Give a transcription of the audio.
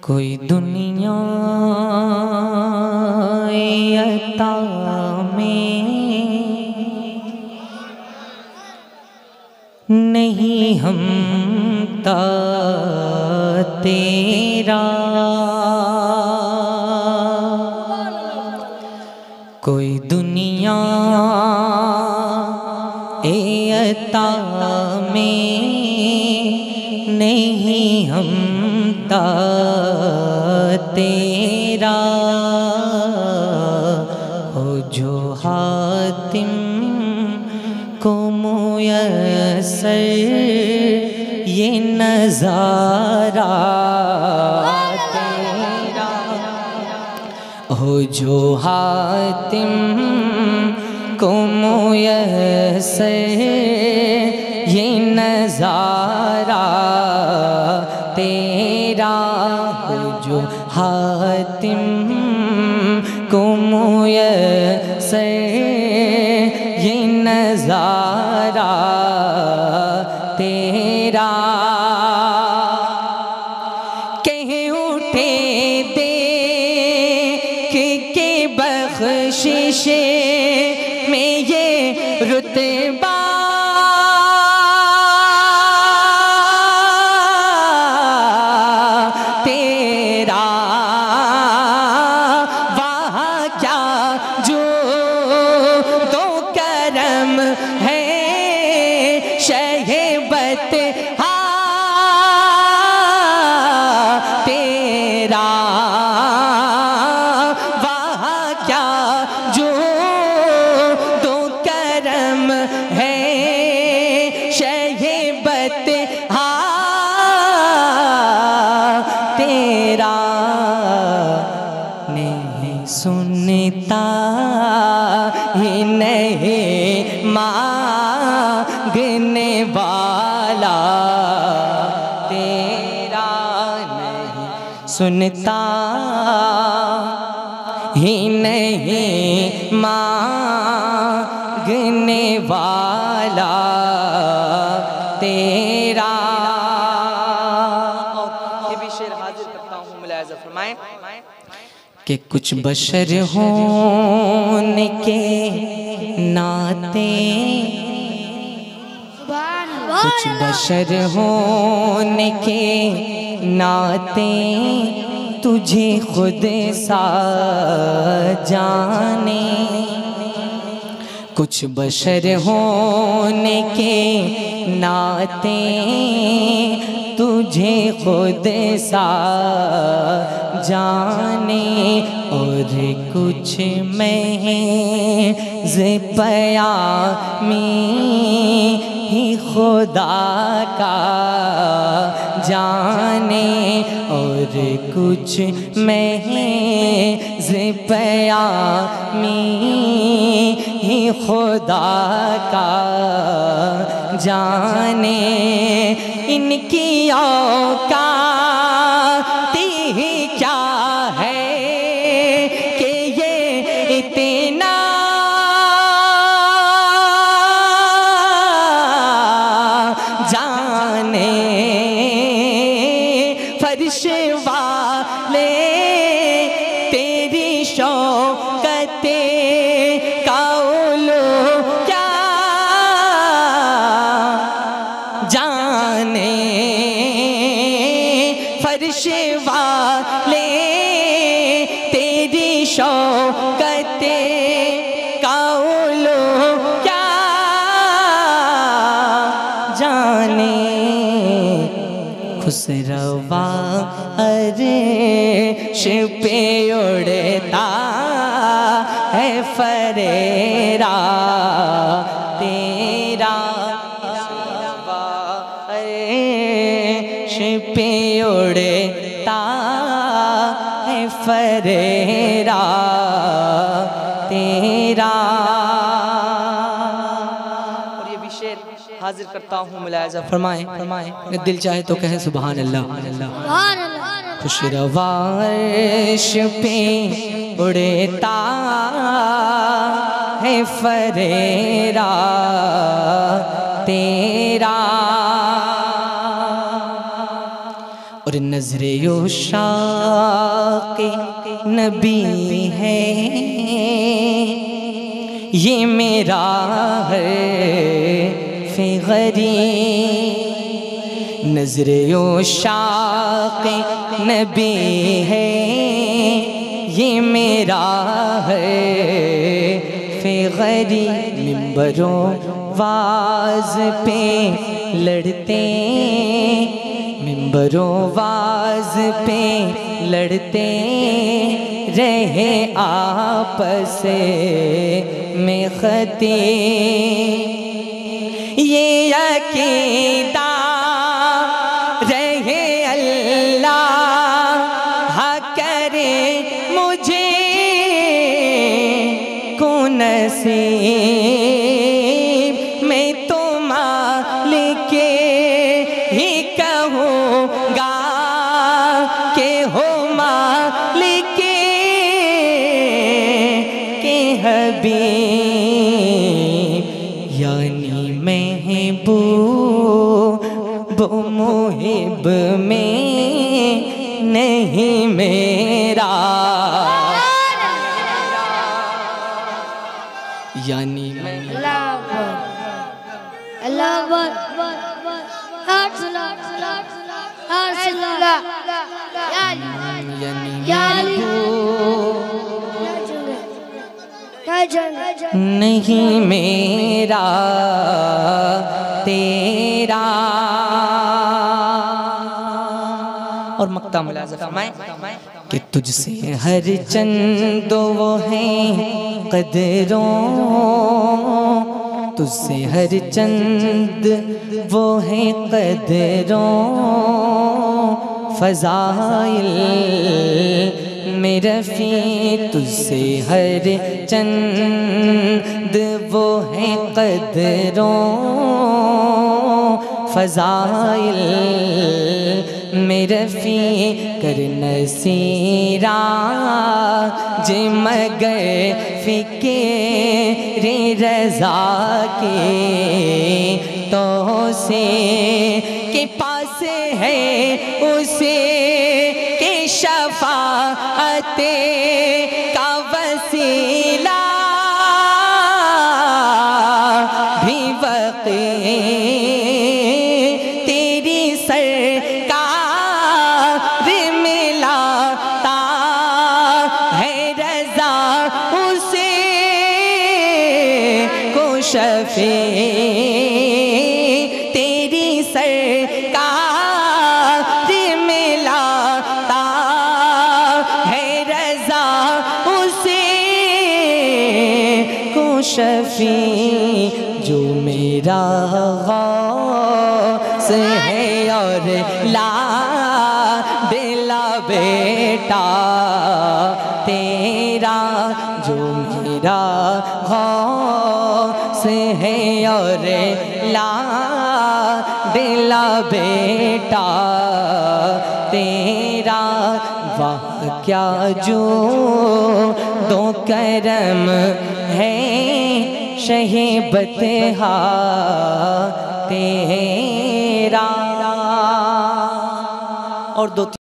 कोई दुनिया अता में नहीं हमता तेरा, कोई दुनिया अता में नहीं हमता तेरा, हो जो हातिम को मुयस्सर ये नज़ारा तेरा, हो जो हातिम को मुयस्सर ये नज़ारा तेरा, हो जो हातिम को मुयस्सर ये नज़ारा तेरा। कह उठे देख के बख्शिश में ये रुतबा तेरा, वहाँ क्या जो तो करम है शहबत तेरा, वहाँ क्या जो तो करम है शहबत तेरा। नहीं सुनता ही नहीं मांगने वाला तेरा, नहीं सुनता ही नहीं मांगने वाला तेरा। ये भी शेर हाजिर करता हूँ, मुलाहिज़ा फरमाएं कि कुछ बशर होने के नाते, कुछ बशर होने के नाते तुझे खुद सा जाने, कुछ बशर होने के नाते तुझे खुद सा जाने, और कुछ महज़ पयामी ही खुदा का जाने, और कुछ महज़ पयामी ही खुदा का जाने। इनकी औकात ही क्या है कि ये इतना जाने, फर्श वाले तेरी शौकते का उलू क्या जाने, फर्श वाले तेरी शौकते का उलू क्या जाने। खुसरवा अर्श पे उड़ता है फरेरा तेरा, अर्श पे उड़ता है फरेरा तेरा। और ये भी शेर हाजिर करता हूँ, मुलाहिज़ा फरमाएं, दिल चाहे तो कहें सुभान अल्लाह। खुशरवा अर्श पे उड़ता है फरेरा तेरा, और नजरे उशाक़े नबी है ये मेरा है फ़िग़री। नजरे उशाक़े नबी है ये मेरा है फ़िग़री। मिंबरों वाज पे लड़ते, मिंबरों वाज पे लड़ते रहे आपस में ख़तीब। ये अक़ीदा रहे अल्लाह करे मुझे को नसीब। मैं तो मालिक ही कहूँगा के हो मालिक के हबीब। यानी महबूब मुहिब में नहीं मेरा, यानी नहीं मेरा तेरा। और मक्ता मुलाज़ा फरमाएं कि तुझसे हर चंद वो हैं क़दरों, तुझसे हर चंद वो हैं क़दरों। फ़ज़ाइल में रफ़ी तुझसे हर चंद वो हैं क़दरों। फ़ज़ाइल में रफ़ी कर नसीरा जे मगर फ़िक्रे रज़ा के तो से के पास है उसे के शफ़ाअते का वसीला भी वक़ी तेरी सरकार मिलाता है रज़ा उसे को शफ़ी तेरी सरकार मिलाता है रज़ा उसे को शफ़ी। जो मेरा गौस है और ला दिला बेटा तेरा। जो मेरा गौस है और ला दिला बेटा तेरा। वाह क्या जो दो करम है शहीबत हा तेरा। और दो